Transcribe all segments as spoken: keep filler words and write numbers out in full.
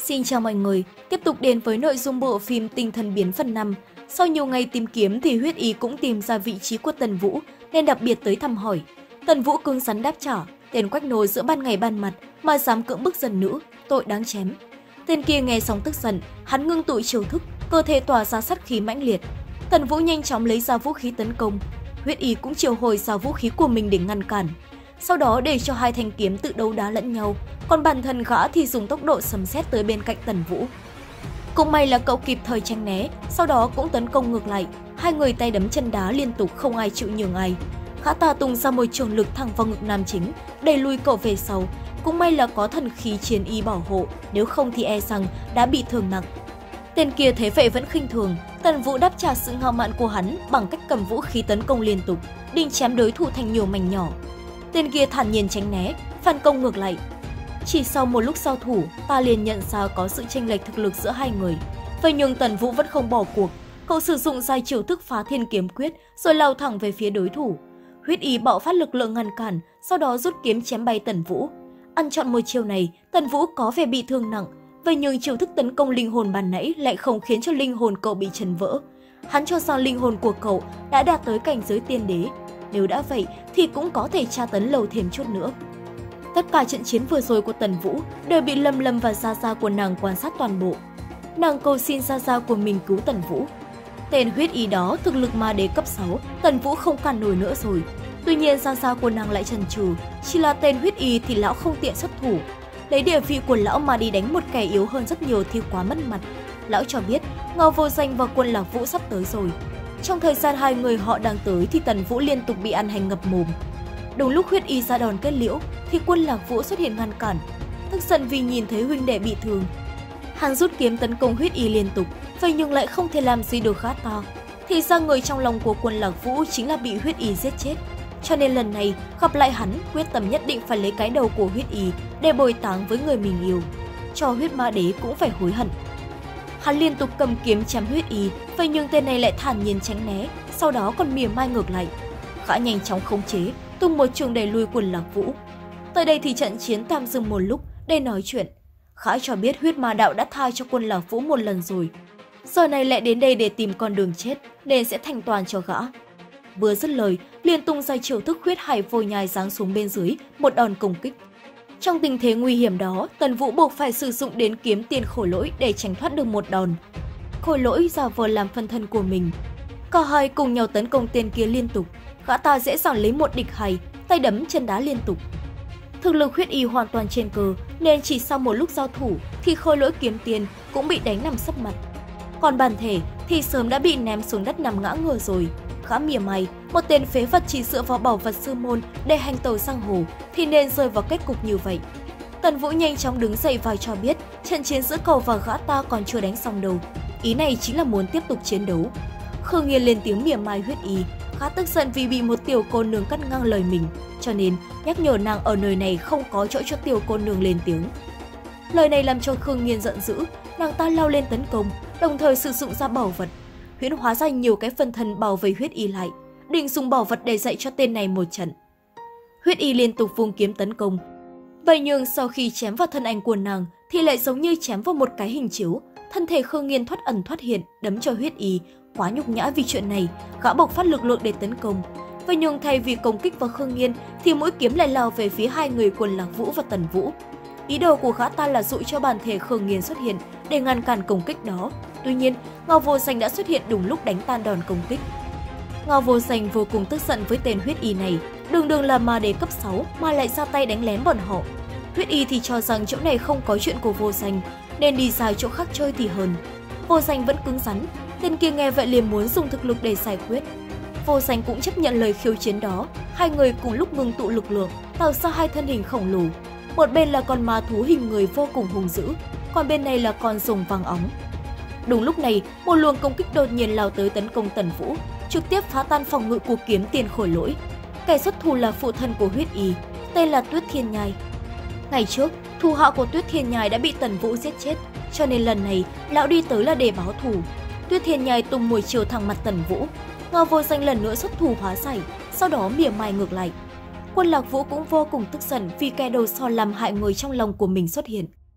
Xin chào mọi người, tiếp tục đến với nội dung bộ phim Tinh Thần Biến phần năm. Sau nhiều ngày tìm kiếm thì Huyết Ý cũng tìm ra vị trí của Tần Vũ nên đặc biệt tới thăm hỏi. Tần Vũ cứng rắn đáp trả, tên quách nô giữa ban ngày ban mặt mà dám cưỡng bức dân nữ, tội đáng chém. Tên kia nghe xong tức giận, hắn ngưng tụ chiêu thức, cơ thể tỏa ra sát khí mãnh liệt. Tần Vũ nhanh chóng lấy ra vũ khí tấn công, Huyết Ý cũng triệu hồi ra vũ khí của mình để ngăn cản. Sau đó để cho hai thanh kiếm tự đấu đá lẫn nhau, còn bản thân gã thì dùng tốc độ sấm sét tới bên cạnh Tần Vũ. Cũng may là cậu kịp thời tránh né, sau đó cũng tấn công ngược lại, hai người tay đấm chân đá liên tục không ai chịu nhường ai. Gã ta tung ra một trường lực thẳng vào ngực nam chính, đẩy lùi cậu về sau. Cũng may là có thần khí chiến y bảo hộ, nếu không thì e rằng đã bị thương nặng. Tên kia thế vậy vẫn khinh thường, Tần Vũ đáp trả sự ngạo mạn của hắn bằng cách cầm vũ khí tấn công liên tục, định chém đối thủ thành nhiều mảnh nhỏ. Tên kia thản nhiên tránh né, phản công ngược lại. Chỉ sau một lúc giao thủ, ta liền nhận ra có sự chênh lệch thực lực giữa hai người. Vậy nhưng Tần Vũ vẫn không bỏ cuộc, cậu sử dụng sai chiêu thức Phá Thiên Kiếm Quyết rồi lao thẳng về phía đối thủ. Huyết Ý bạo phát lực lượng ngăn cản, sau đó rút kiếm chém bay Tần Vũ. Ăn trọn một chiêu này, Tần Vũ có vẻ bị thương nặng, vậy nhưng chiêu thức tấn công linh hồn ban nãy lại không khiến cho linh hồn cậu bị chấn vỡ. Hắn cho rằng linh hồn của cậu đã đạt tới cảnh giới tiên đế. Nếu đã vậy thì cũng có thể tra tấn lâu thêm chút nữa. Tất cả trận chiến vừa rồi của Tần Vũ đều bị Lâm Lâm và Gia Gia của nàng quan sát toàn bộ. Nàng cầu xin Gia Gia của mình cứu Tần Vũ. Tên Huyết Ý đó thực lực ma đế cấp sáu, Tần Vũ không cản nổi nữa rồi. Tuy nhiên Gia Gia của nàng lại chần chừ, chỉ là tên Huyết Ý thì lão không tiện xuất thủ. Lấy địa vị của lão mà đi đánh một kẻ yếu hơn rất nhiều thì quá mất mặt. Lão cho biết Ngao Vô Danh và Quân Lạc Vũ sắp tới rồi. Trong thời gian hai người họ đang tới thì Tần Vũ liên tục bị ăn hành ngập mồm. Đúng lúc Huyết Ý ra đòn kết liễu thì Quân Lạc Vũ xuất hiện ngăn cản, tức giận vì nhìn thấy huynh đệ bị thương. Hắn rút kiếm tấn công Huyết Ý liên tục, vậy nhưng lại không thể làm gì được gã ta. Thì ra người trong lòng của Quân Lạc Vũ chính là bị Huyết Ý giết chết. Cho nên lần này gặp lại hắn, quyết tâm nhất định phải lấy cái đầu của Huyết Ý để bồi táng với người mình yêu. Cho Huyết Ma Đế cũng phải hối hận. Hắn liên tục cầm kiếm chém Huyết Ý, vậy nhưng tên này lại thản nhiên tránh né, sau đó còn mỉa mai ngược lại. Gã nhanh chóng khống chế, tung một trường đẩy lui Quân Lạc Vũ. Tới đây thì trận chiến tạm dừng một lúc để nói chuyện. Gã cho biết Huyết Ma Đạo đã tha cho Quân Lạc Vũ một lần rồi, giờ này lại đến đây để tìm con đường chết nên sẽ thanh toàn cho gã. Vừa dứt lời, liền tung ra chiêu thức Huyết Hải Vô Nhai giáng xuống bên dưới, một đòn công kích. Trong tình thế nguy hiểm đó, Tần Vũ buộc phải sử dụng đến kiếm tiền Khôi Lỗi để tránh thoát được một đòn. Khôi Lỗi giả vờ làm phân thân của mình. Cả hai cùng nhau tấn công tên kia liên tục, gã ta dễ dàng lấy một địch hai, tay đấm chân đá liên tục. Thực lực Huyết Ý hoàn toàn trên cơ nên chỉ sau một lúc giao thủ thì Khôi Lỗi kiếm tiền cũng bị đánh nằm sấp mặt. Còn bản thể thì sớm đã bị ném xuống đất nằm ngã ngửa rồi. Gã mỉa mai, một tên phế vật chỉ dựa vào bảo vật sư môn để hành tẩu giang hồ thì nên rơi vào kết cục như vậy. Tần Vũ nhanh chóng đứng dậy và cho biết trận chiến giữa cậu và gã ta còn chưa đánh xong đâu. Ý này chính là muốn tiếp tục chiến đấu. Khương Nghiên lên tiếng mỉa mai Huyết Ý, gã tức giận vì bị một tiểu cô nương cắt ngang lời mình, cho nên nhắc nhở nàng ở nơi này không có chỗ cho tiểu cô nương lên tiếng. Lời này làm cho Khương Nghiên giận dữ, nàng ta lao lên tấn công, đồng thời sử dụng ra bảo vật, huyễn hóa ra nhiều cái phân thân bảo vệ Huyết Ý lại, định dùng bảo vật để dạy cho tên này một trận. Huyết Ý liên tục vung kiếm tấn công, vậy nhưng sau khi chém vào thân ảnh của nàng thì lại giống như chém vào một cái hình chiếu, thân thể Khương Nghiên thoát ẩn thoát hiện đấm cho Huyết Ý. Quá nhục nhã vì chuyện này, gã bộc phát lực lượng để tấn công. Vậy nhưng thay vì công kích vào Khương Nghiên thì mũi kiếm lại lao về phía hai người Quân Lạc Vũ và Tần Vũ. Ý đồ của gã ta là dụ cho bản thể Khương Nghiên xuất hiện để ngăn cản công kích đó. Tuy nhiên, Ngao Vô Danh đã xuất hiện đúng lúc đánh tan đòn công kích. Ngao Vô Danh vô cùng tức giận với tên Huyết Ý này, đường đường là ma đế cấp sáu mà lại ra tay đánh lén bọn họ. Huyết Ý thì cho rằng chỗ này không có chuyện của Vô Danh nên đi ra chỗ khác chơi thì hơn. Vô Danh vẫn cứng rắn, tên kia nghe vậy liền muốn dùng thực lực để giải quyết. Vô Danh cũng chấp nhận lời khiêu chiến đó, hai người cùng lúc ngưng tụ lực lượng, tạo ra hai thân hình khổng lồ. Một bên là con ma thú hình người vô cùng hung dữ, còn bên này là con rồng vàng óng. Đúng lúc này, một luồng công kích đột nhiên lao tới tấn công Tần Vũ, trực tiếp phá tan phòng ngự của kiếm tiền Khôi Lỗi. Kẻ xuất thủ là phụ thân của Huyết Ý, tên là Tuyết Thiên Nhai. Ngày trước, thủ hạ của Tuyết Thiên Nhai đã bị Tần Vũ giết chết, cho nên lần này lão đi tới là để báo thù. Tuyết Thiên Nhai tung mùi chiều thẳng mặt Tần Vũ, Ngao Vô Danh lần nữa xuất thủ hóa giải, sau đó mỉa mai ngược lại. Quân Lạc Vũ cũng vô cùng tức giận vì kẻ đầu sò làm hại người trong lòng của mình xuất hiện.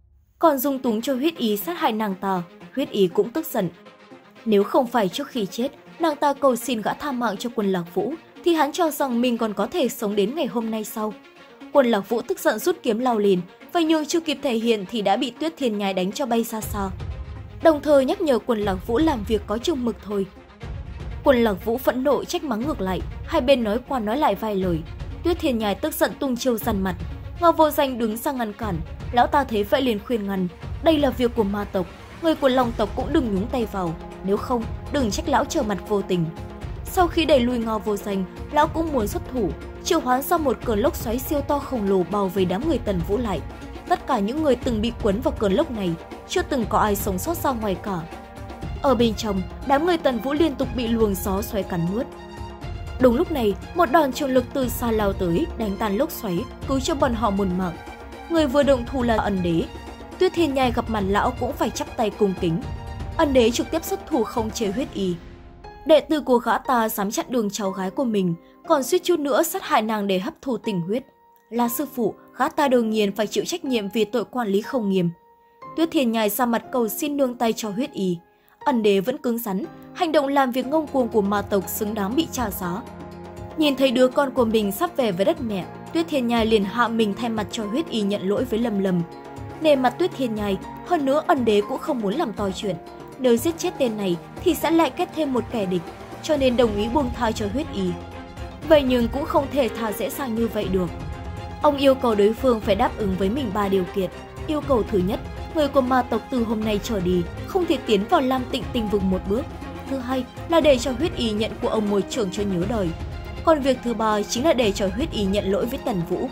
còn dung túng cho Huyết Ý sát hại nàng ta. Huyết Ý cũng tức giận. Nếu không phải trước khi chết, nàng ta cầu xin gã tha mạng cho Quân Lạc Vũ, thì hắn cho rằng mình còn có thể sống đến ngày hôm nay sau. Quân Lạc Vũ tức giận rút kiếm lao lên, và nhưng chưa kịp thể hiện thì đã bị Tuyết Thiên Nhai đánh cho bay xa xa. Đồng thời nhắc nhở Quân Lạc Vũ làm việc có chừng mực thôi. Quân Lạc Vũ phẫn nộ trách mắng ngược lại, hai bên nói qua nói lại vài lời. Tuyết Thiên Nhai tức giận tung chiêu giàn mặt. Ngao Vô Danh đứng ra ngăn cản, lão ta thấy vậy liền khuyên ngăn, đây là việc của ma tộc, người của Long tộc cũng đừng nhúng tay vào, nếu không đừng trách lão trở mặt vô tình. Sau khi đẩy lùi Ngao Vô Danh, lão cũng muốn xuất thủ, triệu hoán ra một cơn lốc xoáy siêu to khổng lồ bao vây đám người Tần Vũ lại. Tất cả những người từng bị cuốn vào cơn lốc này, chưa từng có ai sống sót ra ngoài cả. Ở bên trong, đám người Tần Vũ liên tục bị luồng gió xoáy cắn nuốt. Đúng lúc này, một đòn trường lực từ xa lao tới, đánh tan lốc xoáy, cứu cho bọn họ một mạng. Người vừa động thủ là Ân Đế. Tuyết Thiên Nhai gặp mặt lão cũng phải chắp tay cung kính. Ân Đế trực tiếp xuất thủ không chế Huyết Ý. Đệ tử của gã ta dám chặn đường cháu gái của mình, còn suýt chút nữa sát hại nàng để hấp thu tình huyết. Là sư phụ, gã ta đương nhiên phải chịu trách nhiệm vì tội quản lý không nghiêm. Tuyết Thiên Nhai ra mặt cầu xin nương tay cho Huyết Ý. Ân Đế vẫn cứng rắn, hành động làm việc ngông cuồng của ma tộc xứng đáng bị trả giá. Nhìn thấy đứa con của mình sắp về với đất mẹ, Tuyết Thiên Nhai liền hạ mình thay mặt cho Huyết Ý nhận lỗi với Lâm Lâm. Nề mặt Tuyết Thiên Nhai, hơn nữa Ân Đế cũng không muốn làm to chuyện. Nếu giết chết tên này thì sẽ lại kết thêm một kẻ địch, cho nên đồng ý buông tha cho Huyết Ý. Vậy nhưng cũng không thể tha dễ dàng như vậy được. Ông yêu cầu đối phương phải đáp ứng với mình ba điều kiện. Yêu cầu thứ nhất, người của ma tộc từ hôm nay trở đi không thể tiến vào Lam Tịnh Tinh Vực một bước. Thứ hai là để cho Huyết Ý nhận của ông môi trưởng cho nhớ đời. Còn việc thứ ba chính là để cho Huyết Ý nhận lỗi với Tần Vũ.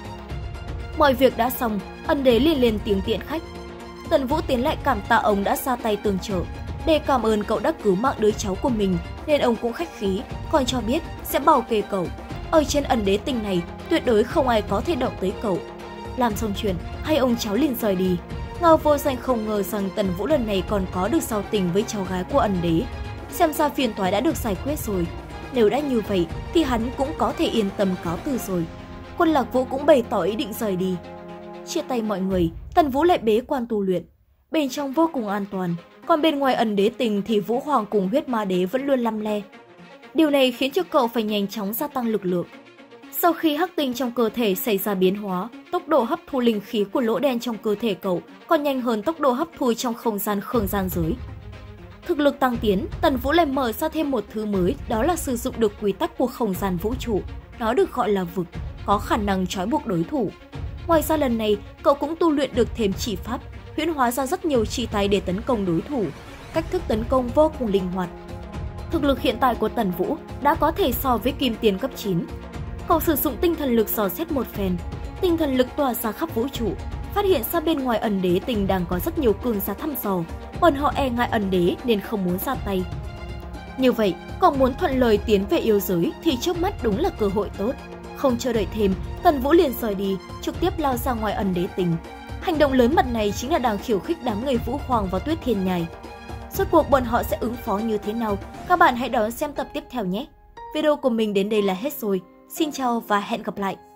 Mọi việc đã xong, Ân Đế liền lên tiếng tiễn khách. Tần Vũ tiến lại cảm tạ ông đã ra tay tương trợ. Để cảm ơn cậu đã cứu mạng đứa cháu của mình nên ông cũng khách khí, còn cho biết sẽ bảo kê cậu. Ở trên Ân Đế Tinh này tuyệt đối không ai có thể động tới cậu. Làm xong chuyện, hai ông cháu liền rời đi. Ngao Vô Danh không ngờ rằng Tần Vũ lần này còn có được giao tình với cháu gái của Ân Đế. Xem ra phiền toái đã được giải quyết rồi. Nếu đã như vậy thì hắn cũng có thể yên tâm cáo từ rồi. Quân Lạc Vũ cũng bày tỏ ý định rời đi. Chia tay mọi người, Tần Vũ lại bế quan tu luyện. Bên trong vô cùng an toàn, còn bên ngoài Ân Đế Tình thì Vũ Hoàng cùng Huyết Ma Đế vẫn luôn lăm le. Điều này khiến cho cậu phải nhanh chóng gia tăng lực lượng. Sau khi hắc tinh trong cơ thể xảy ra biến hóa, tốc độ hấp thu linh khí của lỗ đen trong cơ thể cậu còn nhanh hơn tốc độ hấp thu trong không gian khương gian giới. Thực lực tăng tiến, Tần Vũ lại mở ra thêm một thứ mới, đó là sử dụng được quy tắc của không gian vũ trụ. Nó được gọi là vực, có khả năng trói buộc đối thủ. Ngoài ra lần này, cậu cũng tu luyện được thêm chỉ pháp, huyễn hóa ra rất nhiều chỉ tay để tấn công đối thủ. Cách thức tấn công vô cùng linh hoạt. Thực lực hiện tại của Tần Vũ đã có thể so với kim tiền cấp chín. Cậu sử dụng tinh thần lực dò xét một phen, tinh thần lực tỏa ra khắp vũ trụ, phát hiện ra bên ngoài Ân Đế Tình đang có rất nhiều cường giả thăm dò, bọn họ e ngại Ân Đế nên không muốn ra tay. Như vậy, cậu muốn thuận lợi tiến về yêu giới thì trước mắt đúng là cơ hội tốt. Không chờ đợi thêm, Tần Vũ liền rời đi, trực tiếp lao ra ngoài Ân Đế Tình. Hành động lớn mật này chính là đang khiêu khích đám người Vũ Hoàng và Tuyết Thiên Nhai. Rốt cuộc bọn họ sẽ ứng phó như thế nào? Các bạn hãy đón xem tập tiếp theo nhé! Video của mình đến đây là hết rồi. Xin chào và hẹn gặp lại!